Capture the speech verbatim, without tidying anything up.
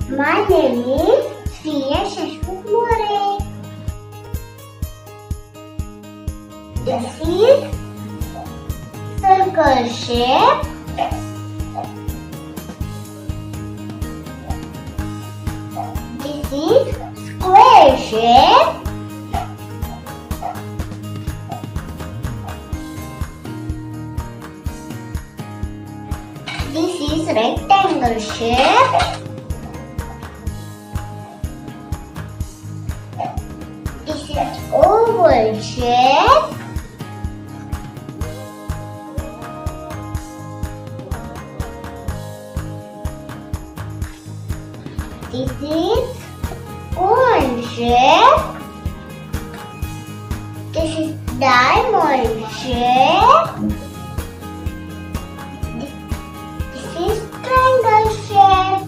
My name is Shriya Shashwat More. This is circle shape. This is square shape. This is rectangle shape. This is oval shape. This is cone shape. This is diamond shape. This is triangle shape.